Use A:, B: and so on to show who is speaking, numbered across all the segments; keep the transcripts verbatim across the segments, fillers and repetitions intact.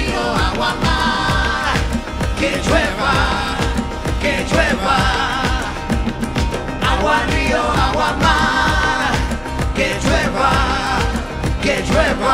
A: río, agua mar, que llueva, que llueva. Agua río, agua mar, que llueva, que llueva.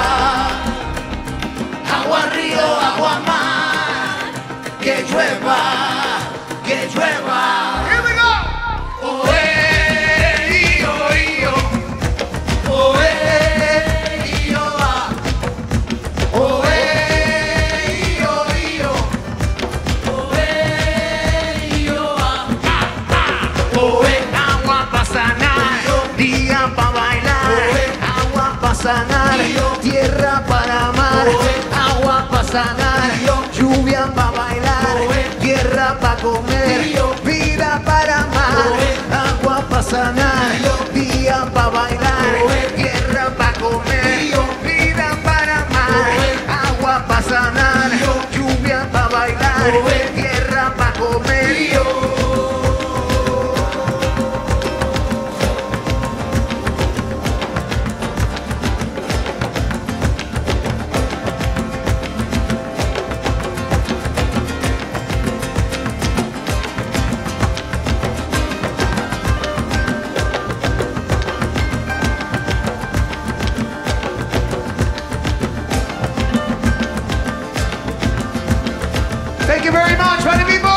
A: Agua río, agua mar, que llueva, que llueva. Here we go. Oh, eh, io, io. Oh, eh, io, ah. Oh, eh, io, io. Oh, eh, io, ah. Oh, eh, agua pa' sanar, día pa' bailar, agua pa' sanar, tierra para amar, agua pa' sanar, lluvia pa' bailar, tierra pa' comer, vida para amar, agua pa' sanar, día pa' bailar, tierra pa' comer, vida para amar, agua pa' sanar, lluvia pa' bailar, tierra pa' comer. Thank you very much, party people!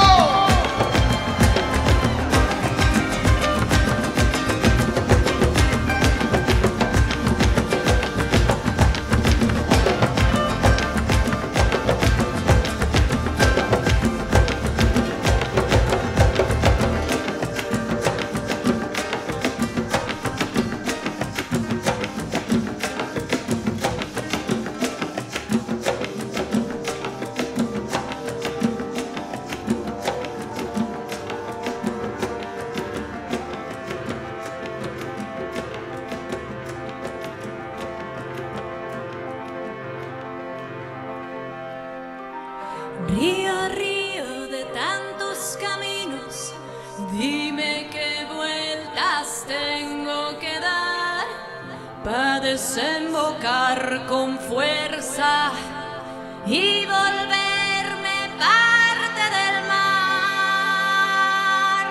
B: Río, río de tantos caminos, dime qué vueltas tengo que dar para desembocar con fuerza y volverme parte del mar.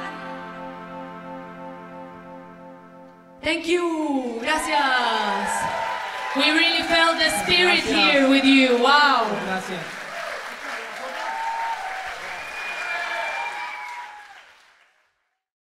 B: Thank you, gracias. We really felt the spirit here with you. Wow.
C: Gracias.